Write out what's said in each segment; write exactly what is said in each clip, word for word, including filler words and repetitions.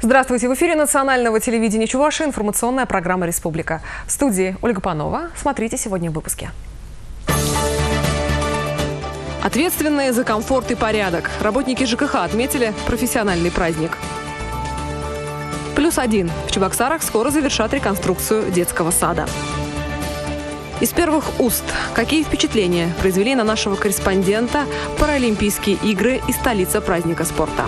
Здравствуйте! В эфире национального телевидения Чувашии информационная программа «Республика». В студии Ольга Панова. Смотрите сегодня в выпуске. Ответственные за комфорт и порядок. Работники ЖКХ отметили профессиональный праздник. Плюс один. В Чебоксарах скоро завершат реконструкцию детского сада. Из первых уст. Какие впечатления произвели на нашего корреспондента Паралимпийские игры и столица праздника спорта?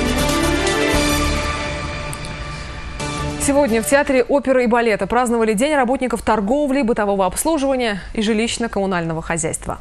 Сегодня в Театре оперы и балета праздновали День работников торговли, бытового обслуживания и жилищно-коммунального хозяйства.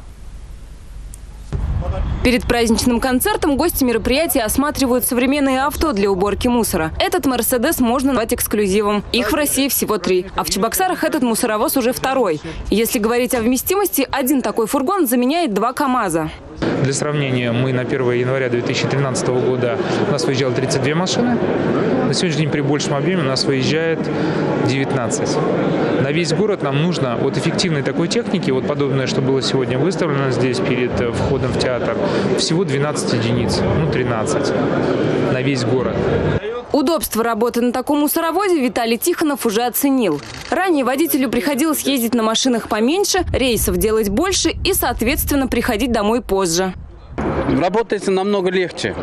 Перед праздничным концертом гости мероприятия осматривают современные авто для уборки мусора. Этот «Мерседес» можно назвать эксклюзивом. Их в России всего три. А в Чебоксарах этот мусоровоз уже второй. Если говорить о вместимости, один такой фургон заменяет два КАМАЗа. Для сравнения, мы на первое января две тысячи тринадцатого года у нас выезжало тридцать две машины. На сегодняшний день при большем объеме у нас выезжает девятнадцать. На весь город нам нужно вот эффективной такой техники, вот подобное, что было сегодня выставлено здесь перед входом в театр, всего двенадцать единиц, ну тринадцать на весь город. Удобство работы на таком мусоровозе Виталий Тихонов уже оценил. Ранее водителю приходилось ездить на машинах поменьше, рейсов делать больше и, соответственно, приходить домой позже. Работается намного легче.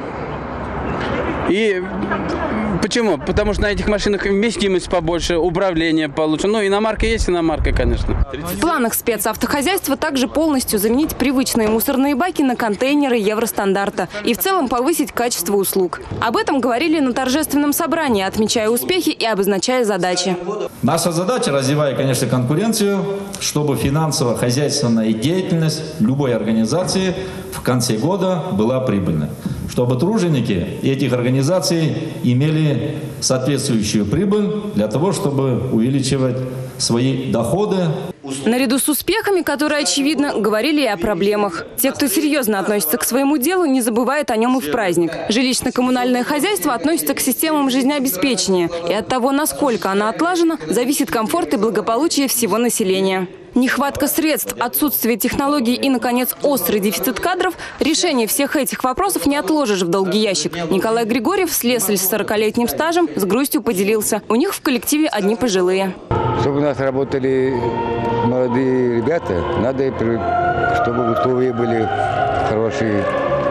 И почему? Потому что на этих машинах вместимость побольше, управление получше. Ну, иномарка есть иномарка, конечно. В планах спецавтохозяйства также полностью заменить привычные мусорные баки на контейнеры Евростандарта и в целом повысить качество услуг. Об этом говорили на торжественном собрании, отмечая успехи и обозначая задачи. Наша задача, развивая, конечно, конкуренцию, чтобы финансово-хозяйственная деятельность любой организации в конце года была прибыльной. Чтобы труженики этих организаций имели соответствующую прибыль для того, чтобы увеличивать свои доходы. Наряду с успехами, которые, очевидно, говорили и о проблемах. Те, кто серьезно относится к своему делу, не забывают о нем и в праздник. Жилищно-коммунальное хозяйство относится к системам жизнеобеспечения. И от того, насколько она отлажена, зависит комфорт и благополучие всего населения. Нехватка средств, отсутствие технологий и, наконец, острый дефицит кадров – решение всех этих вопросов не отложишь в долгий ящик. Николай Григорьев, слесарь с сорокалетним стажем, с грустью поделился. У них в коллективе одни пожилые. Чтобы у нас работали молодые ребята, надо, чтобы условия были хорошие,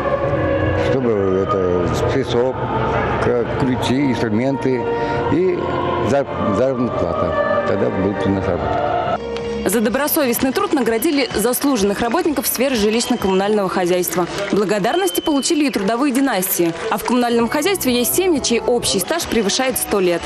чтобы это список, ключи, инструменты и заработная плата. Тогда будет у нас работа. За добросовестный труд наградили заслуженных работников сферы жилищно-коммунального хозяйства. Благодарности получили и трудовые династии. А в коммунальном хозяйстве есть семьи, чей общий стаж превышает сто лет.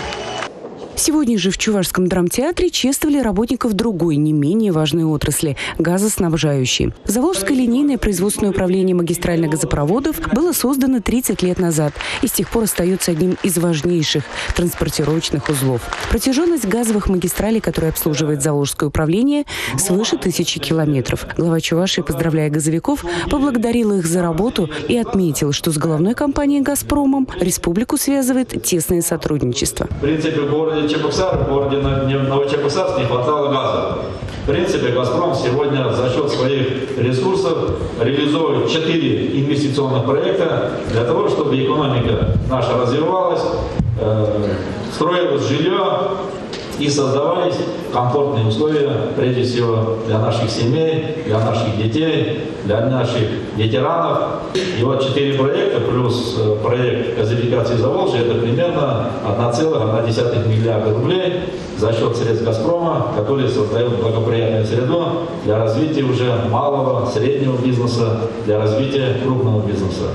Сегодня же в Чувашском драмтеатре чествовали работников другой, не менее важной отрасли – газоснабжающей. Заволжское линейное производственное управление магистральных газопроводов было создано тридцать лет назад и с тех пор остается одним из важнейших транспортировочных узлов. Протяженность газовых магистралей, которые обслуживает Заволжское управление, свыше тысячи километров. Глава Чувашии, поздравляя газовиков, поблагодарил их за работу и отметил, что с головной компанией «Газпромом» республику связывает тесное сотрудничество. В принципе, в городе Чебоксар, в городе Новочебоксарск не хватало газа. В принципе, «Газпром» сегодня за счет своих ресурсов реализует четыре инвестиционных проекта для того, чтобы экономика наша развивалась, э, строилось жилье и создавались комфортные условия, прежде всего, для наших семей, для наших детей, для наших ветеранов. И вот четыре проекта плюс проект газификации Заволжья – это примерно одна целая одна десятая миллиарда рублей за счет средств «Газпрома», которые создают благоприятную среду для развития уже малого, среднего бизнеса, для развития крупного бизнеса.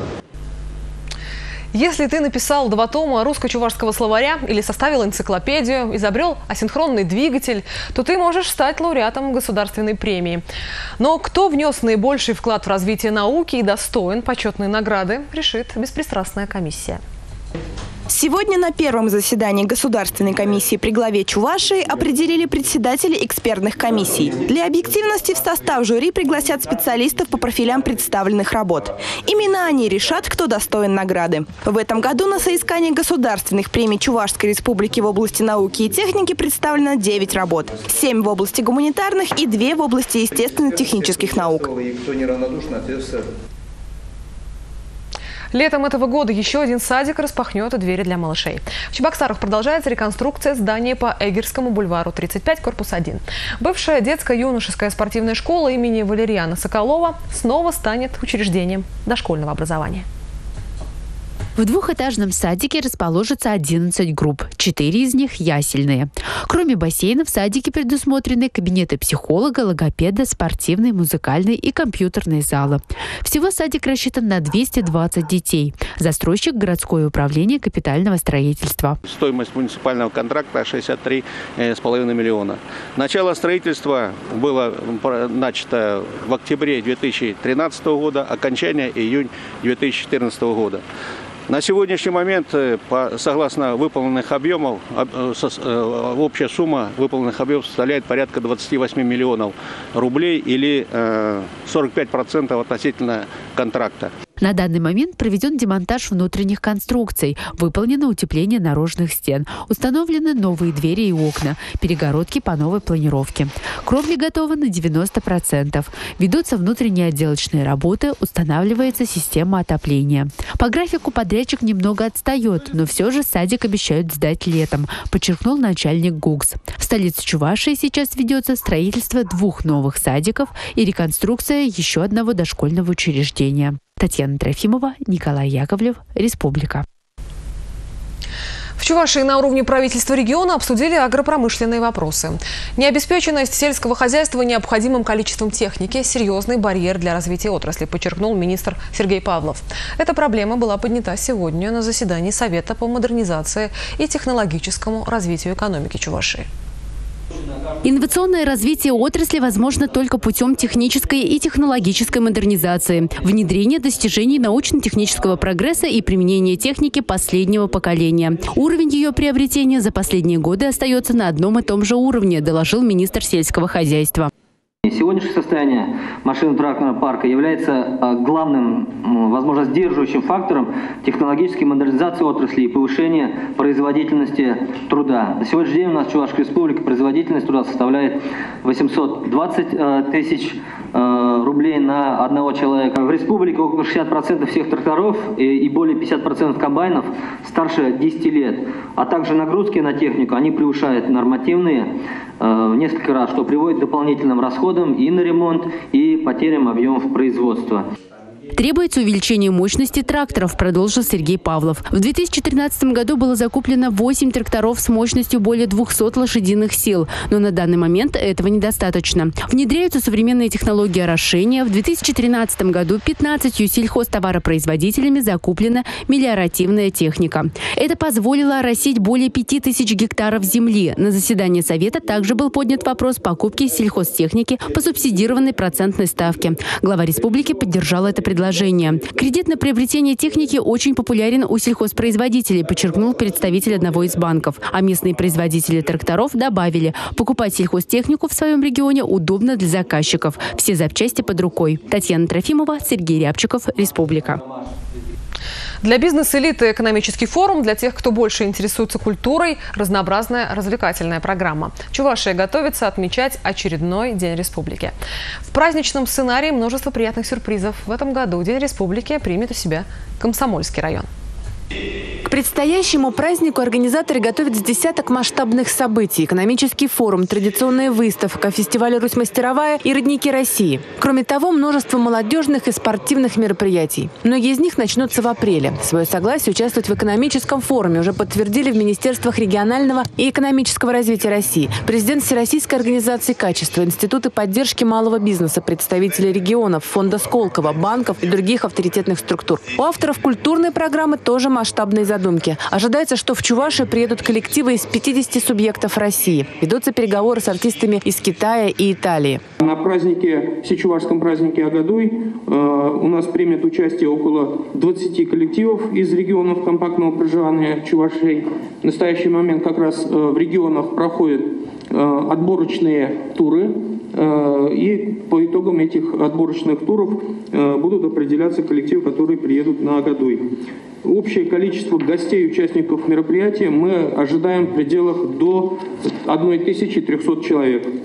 Если ты написал два тома русско-чувашского словаря или составил энциклопедию, изобрел асинхронный двигатель, то ты можешь стать лауреатом государственной премии. Но кто внес наибольший вклад в развитие науки и достоин почетной награды, решит беспристрастная комиссия. Сегодня на первом заседании Государственной комиссии при главе Чувашии определили председателей экспертных комиссий. Для объективности в состав жюри пригласят специалистов по профилям представленных работ. Именно они решат, кто достоин награды. В этом году на соискание государственных премий Чувашской республики в области науки и техники представлено девять работ. семь в области гуманитарных и две в области естественно-технических наук. Летом этого года еще один садик распахнет двери для малышей. В Чебоксарах продолжается реконструкция здания по Эгерскому бульвару тридцать пять, корпус один. Бывшая детско-юношеская спортивная школа имени Валериана Соколова снова станет учреждением дошкольного образования. В двухэтажном садике расположится одиннадцать групп, четыре из них ясельные. Кроме бассейна в садике предусмотрены кабинеты психолога, логопеда, спортивные, музыкальные и компьютерные залы. Всего садик рассчитан на двести двадцать детей. Застройщик – городское управление капитального строительства. Стоимость муниципального контракта шестьдесят три с половиной миллиона. Начало строительства было начато в октябре две тысячи тринадцатого года, окончание июнь две тысячи четырнадцатого года. На сегодняшний момент, согласно выполненных объемов, общая сумма выполненных объемов составляет порядка двадцати восьми миллионов рублей или сорок пять процентов относительно контракта. На данный момент проведен демонтаж внутренних конструкций, выполнено утепление наружных стен, установлены новые двери и окна, перегородки по новой планировке. Кровли готовы на девяносто процентов. Ведутся внутренние отделочные работы, устанавливается система отопления. По графику подрядчик немного отстает, но все же садик обещают сдать летом, подчеркнул начальник ГУКС. В столице Чувашии сейчас ведется строительство двух новых садиков и реконструкция еще одного дошкольного учреждения. Татьяна Трофимова, Николай Яковлев, Республика. В Чувашии на уровне правительства региона обсудили агропромышленные вопросы. Необеспеченность сельского хозяйства необходимым количеством техники – серьезный барьер для развития отрасли, подчеркнул министр Сергей Павлов. Эта проблема была поднята сегодня на заседании Совета по модернизации и технологическому развитию экономики Чувашии. Инновационное развитие отрасли возможно только путем технической и технологической модернизации, внедрения достижений научно-технического прогресса и применения техники последнего поколения. Уровень ее приобретения за последние годы остается на одном и том же уровне, доложил министр сельского хозяйства. Сегодняшнее состояние машинно-тракторного парка является главным, возможно, сдерживающим фактором технологической модернизации отрасли и повышения производительности труда. На сегодняшний день у нас в Чувашской республике производительность труда составляет восемьсот двадцать тысяч рублей на одного человека. В республике около шестидесяти процентов всех тракторов и более пятидесяти процентов комбайнов старше десяти лет, а также нагрузки на технику, они превышают нормативные в несколько раз, что приводит к дополнительным расходам и на ремонт, и потерям объемов производства. Требуется увеличение мощности тракторов, продолжил Сергей Павлов. В две тысячи тринадцатом году было закуплено восемь тракторов с мощностью более двухсот лошадиных сил, но на данный момент этого недостаточно. Внедряются современные технологии орошения. В две тысячи тринадцатом году пятнадцатью сельхозтоваропроизводителями закуплена мелиоративная техника. Это позволило оросить более пяти тысяч гектаров земли. На заседании Совета также был поднят вопрос покупки сельхозтехники по субсидированной процентной ставке. Глава республики поддержал это предложение. Кредит на приобретение техники очень популярен у сельхозпроизводителей, подчеркнул представитель одного из банков. А местные производители тракторов добавили, покупать сельхозтехнику в своем регионе удобно для заказчиков. Все запчасти под рукой. Татьяна Трофимова, Сергей Рябчиков, Республика. Для бизнес-элиты экономический форум, для тех, кто больше интересуется культурой, разнообразная развлекательная программа. Чувашия готовится отмечать очередной День Республики. В праздничном сценарии множество приятных сюрпризов. В этом году День Республики примет у себя Комсомольский район. К предстоящему празднику организаторы готовят с десяток масштабных событий. Экономический форум, традиционная выставка, фестиваль «Русь мастеровая» и «Родники России». Кроме того, множество молодежных и спортивных мероприятий. Многие из них начнутся в апреле. Свое согласие участвовать в экономическом форуме уже подтвердили в Министерствах регионального и экономического развития России, президент Всероссийской организации качества, Институты поддержки малого бизнеса, представители регионов, фонда Сколково, банков и других авторитетных структур. У авторов культурной программы тоже масштабные задумки. Ожидается, что в Чувашию приедут коллективы из пятидесяти субъектов России. Ведутся переговоры с артистами из Китая и Италии. На празднике, всечувашском празднике Агадуй э, у нас примет участие около двадцати коллективов из регионов компактного проживания Чувашей. В настоящий момент как раз э, в регионах проходят э, отборочные туры. И по итогам этих отборочных туров будут определяться коллективы, которые приедут на Агадуй. Общее количество гостей, участников мероприятия мы ожидаем в пределах до тысячи трёхсот человек.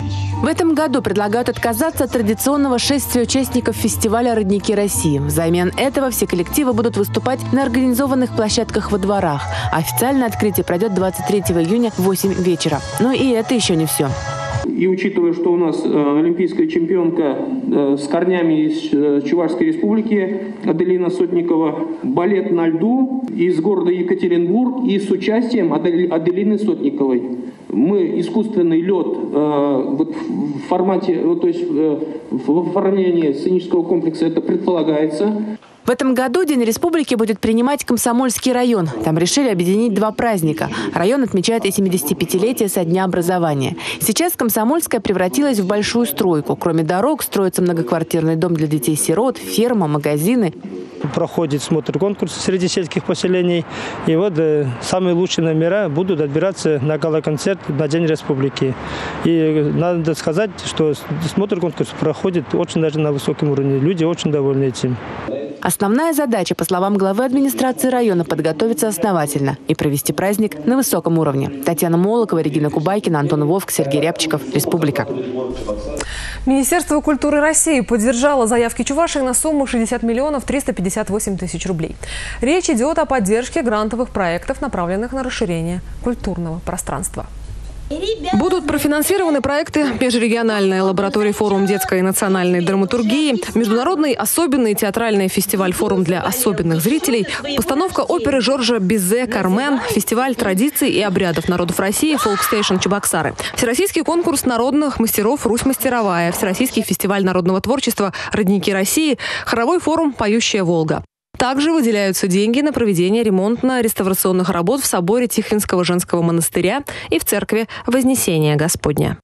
В этом году предлагают отказаться от традиционного шествия участников фестиваля «Родники России». Взамен этого все коллективы будут выступать на организованных площадках во дворах. Официальное открытие пройдет двадцать третьего июня в восемь вечера. Но и это еще не все. И учитывая, что у нас э, олимпийская чемпионка э, с корнями из э, Чувашской республики Аделина Сотникова, балет на льду из города Екатеринбург и с участием Адель, Аделины Сотниковой. Мы искусственный лед э, вот в формате, вот, то есть э, в оформлении сценического комплекса это предполагается. В этом году День Республики будет принимать Комсомольский район. Там решили объединить два праздника. Район отмечает и семидесятипятилетие со дня образования. Сейчас Комсомольская превратилась в большую стройку. Кроме дорог, строится многоквартирный дом для детей-сирот, ферма, магазины. Проходит смотр конкурса среди сельских поселений. И вот э, самые лучшие номера будут отбираться на гала-концерт на День Республики. И надо сказать, что смотр конкурса проходит очень даже на высоком уровне. Люди очень довольны этим. Основная задача, по словам главы администрации района, подготовиться основательно и провести праздник на высоком уровне. Татьяна Молокова, Регина Кубайкина, Антон Вовк, Сергей Рябчиков. Республика. Министерство культуры России поддержало заявки Чувашии на сумму шестьдесят миллионов триста пятьдесят восемь тысяч рублей. Речь идет о поддержке грантовых проектов, направленных на расширение культурного пространства. Будут профинансированы проекты межрегиональная лаборатория «Форум детской и национальной драматургии», международный особенный театральный фестиваль «Форум для особенных зрителей», постановка оперы Жоржа Бизе «Кармен», фестиваль традиций и обрядов народов России «Фолкстейшн Чебоксары», всероссийский конкурс народных мастеров «Русь мастеровая», всероссийский фестиваль народного творчества «Родники России», хоровой форум «Поющая Волга». Также выделяются деньги на проведение ремонтно-реставрационных работ в соборе Тихвинского женского монастыря и в церкви Вознесения Господня.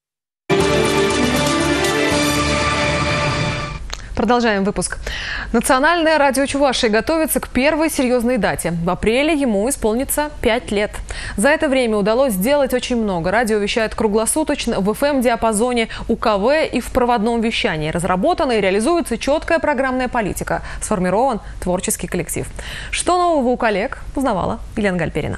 Продолжаем выпуск. Национальное радио Чувашии готовится к первой серьезной дате. В апреле ему исполнится пять лет. За это время удалось сделать очень много. Радио вещает круглосуточно в эф эм-диапазоне, у ка вэ и в проводном вещании. Разработана и реализуется четкая программная политика. Сформирован творческий коллектив. Что нового у коллег, узнавала Елена Гальперина.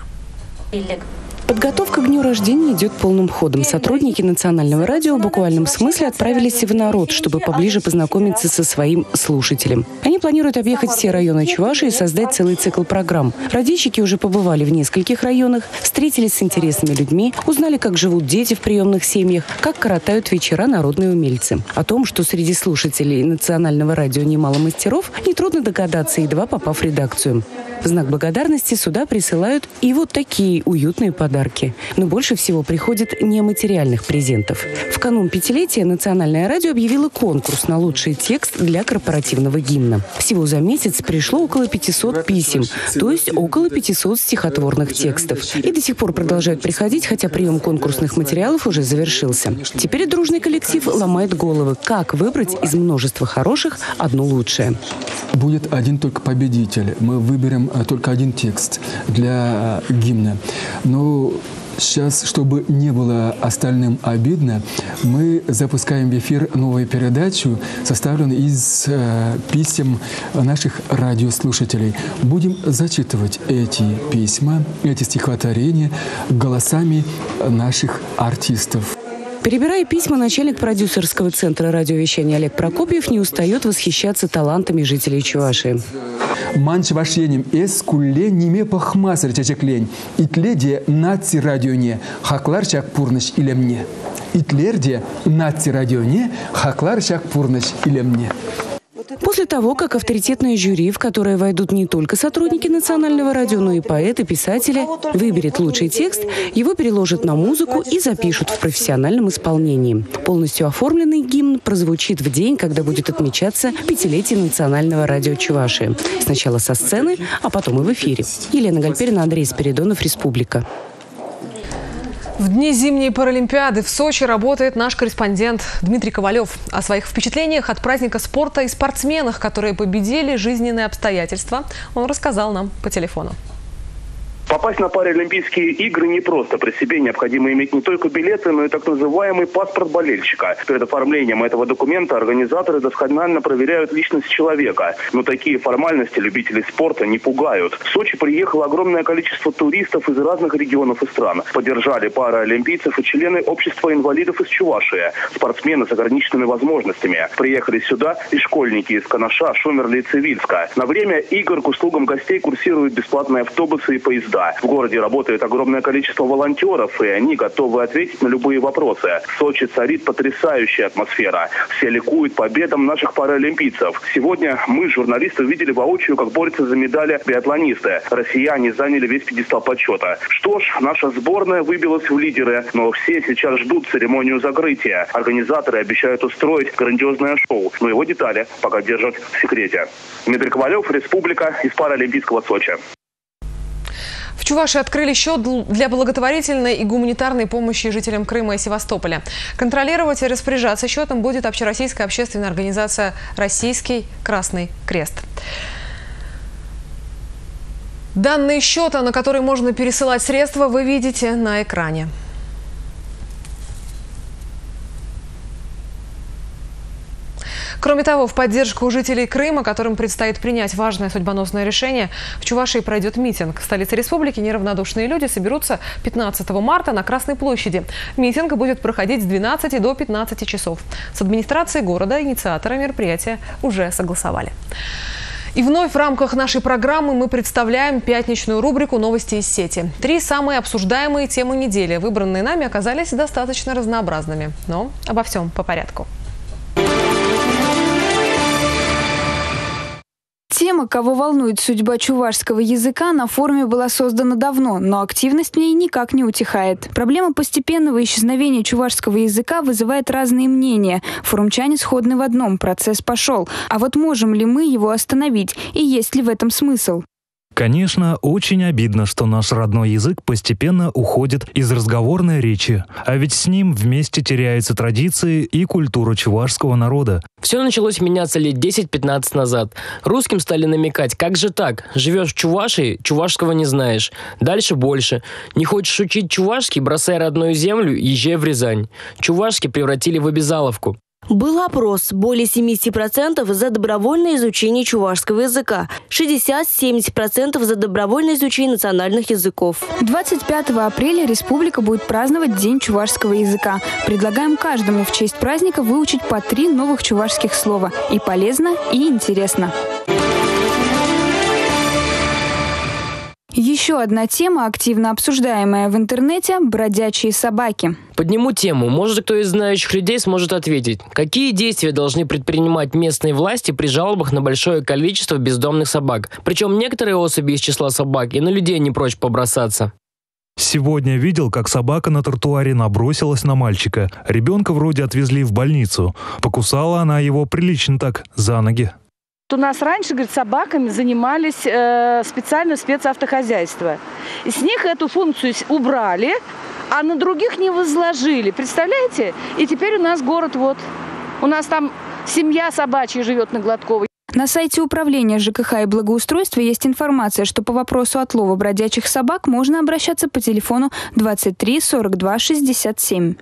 Подготовка к дню рождения идет полным ходом. Сотрудники национального радио в буквальном смысле отправились в народ, чтобы поближе познакомиться со своим слушателем. Они планируют объехать все районы Чувашии и создать целый цикл программ. Радищики уже побывали в нескольких районах, встретились с интересными людьми, узнали, как живут дети в приемных семьях, как коротают вечера народные умельцы. О том, что среди слушателей национального радио немало мастеров, нетрудно догадаться, едва попав в редакцию. В знак благодарности сюда присылают и вот такие уютные подарки. Но больше всего приходит нематериальных презентов. В канун пятилетия Национальное радио объявило конкурс на лучший текст для корпоративного гимна. Всего за месяц пришло около пятисот писем, то есть около пятисот стихотворных текстов. И до сих пор продолжают приходить, хотя прием конкурсных материалов уже завершился. Теперь дружный коллектив ломает головы, как выбрать из множества хороших одно лучшее. Будет один только победитель. Мы выберем только один текст для гимна. Но сейчас, чтобы не было остальным обидно, мы запускаем в эфир новую передачу, составленную из э, писем наших радиослушателей. Будем зачитывать эти письма, эти стихотворения голосами наших артистов. Перебирая письма, начальник продюсерского центра радиовещания Олег Прокопьев не устает восхищаться талантами жителей Чувашии. Манч вашенем эс кулле неме пахмасыр чачеклень. Итледе наци радионе хаклар чак пурныш илемне. Итлерде наци радионе хаклар чак пурныш илемне. После того, как авторитетное жюри, в которое войдут не только сотрудники Национального радио, но и поэты, писатели, выберет лучший текст, его переложат на музыку и запишут в профессиональном исполнении. Полностью оформленный гимн прозвучит в день, когда будет отмечаться пятилетие Национального радио Чувашии. Сначала со сцены, а потом и в эфире. Елена Гальперина, Андрей Спиридонов, Республика. В дни зимней Паралимпиады в Сочи работает наш корреспондент Дмитрий Ковалев. О своих впечатлениях от праздника спорта и спортсменах, которые победили жизненные обстоятельства, он рассказал нам по телефону. Попасть на Паралимпийские игры непросто. При себе необходимо иметь не только билеты, но и так называемый паспорт болельщика. Перед оформлением этого документа организаторы досконально проверяют личность человека. Но такие формальности любителей спорта не пугают. В Сочи приехало огромное количество туристов из разных регионов и стран. Поддержали паралимпийцев и члены общества инвалидов из Чувашии, спортсмены с ограниченными возможностями. Приехали сюда и школьники из Канаша, Шумерли и Цивильска. На время игр к услугам гостей курсируют бесплатные автобусы и поезда. В городе работает огромное количество волонтеров, и они готовы ответить на любые вопросы. В Сочи царит потрясающая атмосфера. Все ликуют победам наших паралимпийцев. Сегодня мы, журналисты, увидели воочию, как борются за медали биатлонисты. Россияне заняли весь пьедестал почета. Что ж, наша сборная выбилась в лидеры, но все сейчас ждут церемонию закрытия. Организаторы обещают устроить грандиозное шоу, но его детали пока держат в секрете. Дмитрий Ковалев, Республика, из Паралимпийского Сочи. В Чувашии открыли счет для благотворительной и гуманитарной помощи жителям Крыма и Севастополя. Контролировать и распоряжаться счетом будет общероссийская общественная организация «Российский Красный Крест». Данные счета, на которые можно пересылать средства, вы видите на экране. Кроме того, в поддержку жителей Крыма, которым предстоит принять важное судьбоносное решение, в Чувашии пройдет митинг. В столице республики неравнодушные люди соберутся пятнадцатого марта на Красной площади. Митинг будет проходить с двенадцати до пятнадцати часов. С администрацией города инициаторы мероприятия уже согласовали. И вновь в рамках нашей программы мы представляем пятничную рубрику «Новости из сети». Три самые обсуждаемые темы недели, выбранные нами, оказались достаточно разнообразными. Но обо всем по порядку. Тема «Кого волнует судьба чувашского языка» на форуме была создана давно, но активность в ней никак не утихает. Проблема постепенного исчезновения чувашского языка вызывает разные мнения. Форумчане сходны в одном – процесс пошел. А вот можем ли мы его остановить? И есть ли в этом смысл? Конечно, очень обидно, что наш родной язык постепенно уходит из разговорной речи. А ведь с ним вместе теряются традиции и культура чувашского народа. Все началось меняться лет десять-пятнадцать назад. Русским стали намекать: как же так? Живешь в Чувашии, чувашского не знаешь. Дальше больше. Не хочешь учить чувашский, бросай родную землю, езжай в Рязань. Чувашский превратили в обязаловку. Был опрос. Более семьдесят процентов за добровольное изучение чувашского языка. шестьдесят-семьдесят процентов за добровольное изучение национальных языков. двадцать пятого апреля республика будет праздновать День чувашского языка. Предлагаем каждому в честь праздника выучить по три новых чувашских слова. И полезно, и интересно. Еще одна тема, активно обсуждаемая в интернете – бродячие собаки. Подниму тему. Может, кто из знающих людей сможет ответить. Какие действия должны предпринимать местные власти при жалобах на большое количество бездомных собак? Причем некоторые особи из числа собак и на людей не прочь побросаться. Сегодня видел, как собака на тротуаре набросилась на мальчика. Ребенка вроде отвезли в больницу. Покусала она его прилично так, за ноги. У нас раньше, говорит, собаками занимались э, специально спецавтохозяйства. И с них эту функцию убрали, а на других не возложили. Представляете? И теперь у нас город вот. У нас там семья собачья живет на Гладковой. На сайте управления ЖКХ и благоустройства есть информация, что по вопросу отлова бродячих собак можно обращаться по телефону двадцать три сорок два шестьдесят семь.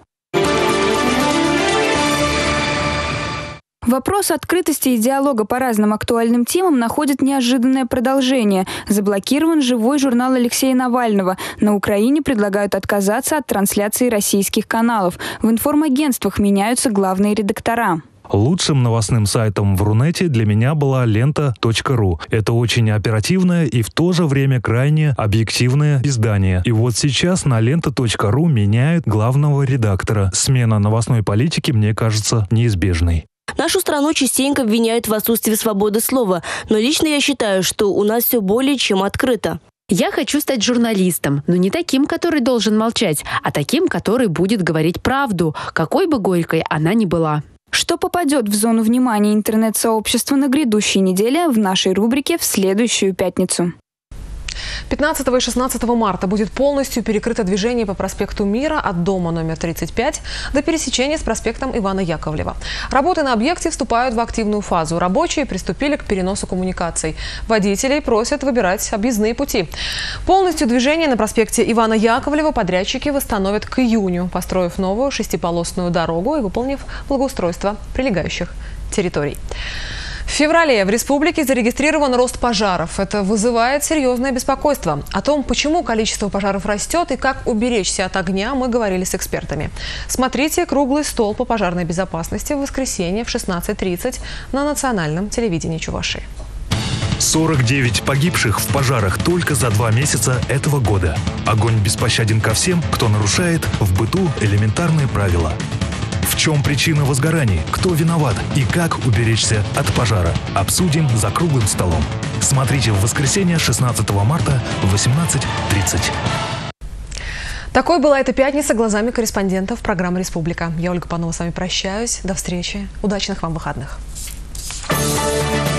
Вопрос открытости и диалога по разным актуальным темам находит неожиданное продолжение. Заблокирован живой журнал Алексея Навального. На Украине предлагают отказаться от трансляции российских каналов. В информагентствах меняются главные редактора. Лучшим новостным сайтом в Рунете для меня была лента точка ру. Это очень оперативное и в то же время крайне объективное издание. И вот сейчас на лента точка ру меняют главного редактора. Смена новостной политики, мне кажется, неизбежной. Нашу страну частенько обвиняют в отсутствии свободы слова, но лично я считаю, что у нас все более чем открыто. Я хочу стать журналистом, но не таким, который должен молчать, а таким, который будет говорить правду, какой бы горькой она ни была. Что попадет в зону внимания интернет-сообщества на грядущей неделе в нашей рубрике в следующую пятницу. пятнадцатого и шестнадцатого марта будет полностью перекрыто движение по проспекту Мира от дома номер тридцать пять до пересечения с проспектом Ивана Яковлева. Работы на объекте вступают в активную фазу. Рабочие приступили к переносу коммуникаций. Водителей просят выбирать объездные пути. Полностью движение на проспекте Ивана Яковлева подрядчики восстановят к июню, построив новую шестиполосную дорогу и выполнив благоустройство прилегающих территорий. В феврале в республике зарегистрирован рост пожаров. Это вызывает серьезное беспокойство. О том, почему количество пожаров растет и как уберечься от огня, мы говорили с экспертами. Смотрите круглый стол по пожарной безопасности в воскресенье в шестнадцать тридцать на национальном телевидении Чувашии. сорок девять погибших в пожарах только за два месяца этого года. Огонь беспощаден ко всем, кто нарушает в быту элементарные правила. В чем причина возгораний, кто виноват и как уберечься от пожара, обсудим за круглым столом. Смотрите в воскресенье шестнадцатого марта в восемнадцать тридцать. Такой была эта пятница глазами корреспондентов программы «Республика». Я, Ольга Панова, с вами прощаюсь. До встречи. Удачных вам выходных.